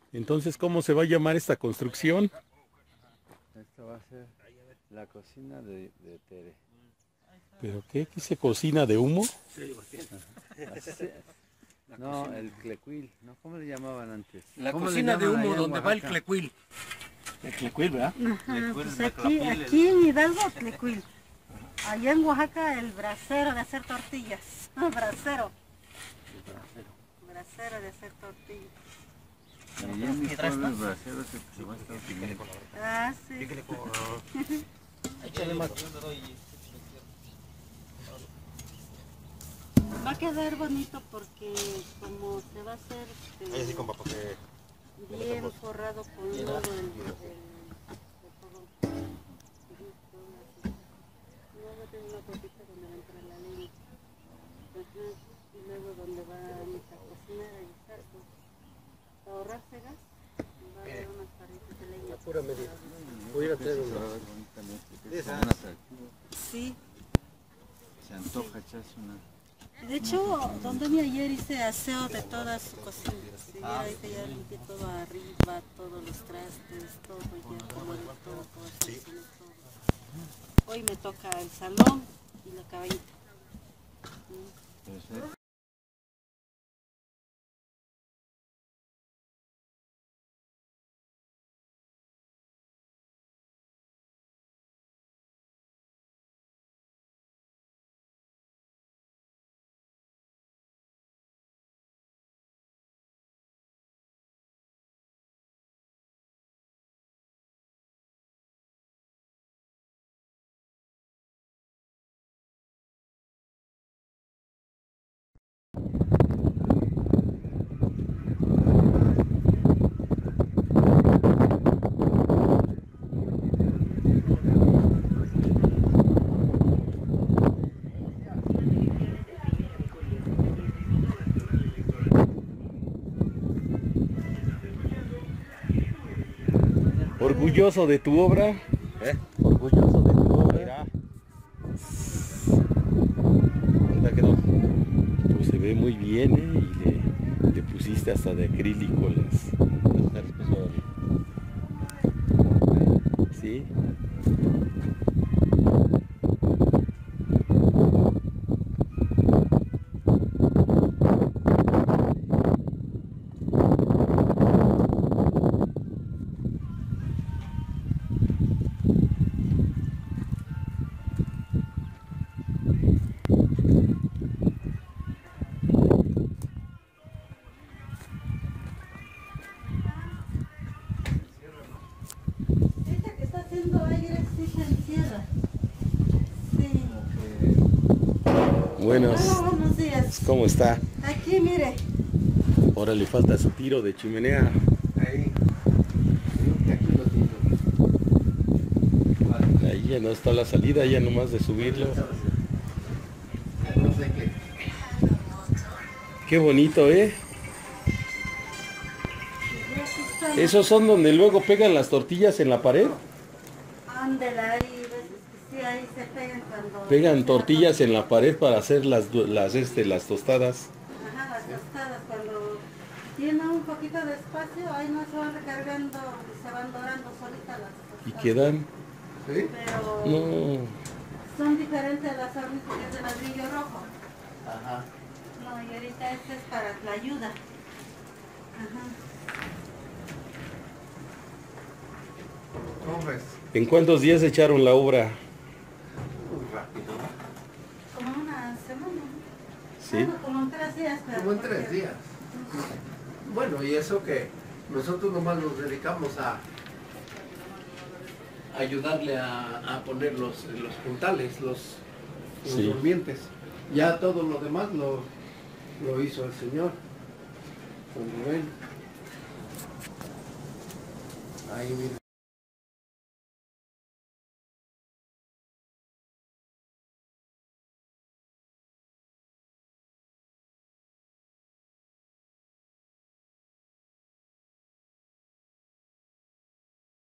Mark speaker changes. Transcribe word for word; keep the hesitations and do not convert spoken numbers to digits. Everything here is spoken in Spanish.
Speaker 1: Entonces, ¿cómo se va a llamar esta construcción?
Speaker 2: Esta va a ser la cocina de, de Tere.
Speaker 1: ¿Pero qué? ¿Qué se cocina de humo?
Speaker 2: Así- no, el clecuil, ¿no? ¿Cómo le llamaban antes?
Speaker 3: La
Speaker 2: ¿Cómo le
Speaker 3: cocina de
Speaker 2: llaman
Speaker 3: humo
Speaker 2: allá en
Speaker 3: donde va el
Speaker 2: Oaxaca?
Speaker 3: clecuil. El clecuil, ¿verdad?
Speaker 4: Ajá, pues aquí, aquí en Hidalgo, Tlecuil. Allá en Oaxaca, el brasero de hacer tortillas. Brasero. Brasero de hacer tortillas.
Speaker 2: Y allá en mi pueblo el bracero es el que se va a estar utilizando.
Speaker 4: Ah, sí.
Speaker 3: Échale más.
Speaker 4: Va a quedar bonito porque como se va a hacer
Speaker 3: Ahí así,
Speaker 4: este,
Speaker 3: compa, porque...
Speaker 4: bien forrado con lodo el, el, de todo. Luego tiene una cosita donde va a entrar la leña. Ajá. Y luego donde vamos a cocinar a guisar, pues, para ahorrarse gas, va a haber unas parritas de leña.
Speaker 3: Pura medida. Voy a ir a traer
Speaker 2: Se va a
Speaker 3: una.
Speaker 2: ver bonitamente, que es
Speaker 3: Esa.
Speaker 2: como un atractivo.
Speaker 4: Sí.
Speaker 2: Se antoja echarse una...
Speaker 4: De hecho, donde mi ayer hice aseo de toda su cocina. Si viera ahorita ya limpié todo arriba, todos los trastes, todo, ya acomodé todo, todo, sí. todo. Hoy me toca el salón y la caballita.
Speaker 2: Perfecto.
Speaker 1: ¿Orgulloso de tu obra?
Speaker 3: ¿Eh?
Speaker 1: ¿Orgulloso de tu obra?
Speaker 3: Mira. ¿Dónde quedó?
Speaker 1: Pues se ve muy bien, ¿eh? Y le, le pusiste hasta de acrílico las... ¿Sí?
Speaker 4: Esta que está haciendo aire sí se encierra. Sí.
Speaker 1: Buenos.
Speaker 4: Hola, buenos días.
Speaker 1: ¿Cómo está?
Speaker 4: Aquí, mire.
Speaker 1: Ahora le falta su tiro de chimenea.
Speaker 3: Ahí. Aquí lo tengo.
Speaker 1: Ahí ya no está la salida, ya nomás de subirlo.
Speaker 3: No sé qué.
Speaker 1: Qué bonito, ¿eh?
Speaker 4: Y aquí está.
Speaker 1: ¿Esos son donde luego pegan las tortillas en la pared?
Speaker 4: Ándela, ahí, ves que sí, ahí se pegan cuando...
Speaker 1: Pegan tortillas en la pared para hacer las, du- las, este, las tostadas.
Speaker 4: Ajá, las tostadas, cuando tiene un poquito de espacio, ahí no se van recargando y se van dorando solitas las
Speaker 1: Y
Speaker 4: tostadas.
Speaker 1: quedan...
Speaker 3: ¿Sí?
Speaker 4: Pero
Speaker 1: No,
Speaker 4: son diferentes a las hornas porque es de ladrillo rojo.
Speaker 3: Ajá.
Speaker 4: No, y ahorita este es para la ayuda. Ajá.
Speaker 3: ¿Cómo ves?
Speaker 1: ¿en cuántos días echaron la obra?
Speaker 3: Muy rápido.
Speaker 4: Como una semana. ¿no?
Speaker 1: Sí.
Speaker 4: Bueno, como en tres días. Pero
Speaker 3: Como en
Speaker 4: porque-
Speaker 3: tres días. Bueno, y eso que nosotros nomás nos dedicamos a ayudarle a, a poner los, los puntales, los, los
Speaker 1: Sí.
Speaker 3: durmientes. Ya todo lo demás lo, lo hizo el señor, don Rubén. Ahí mira.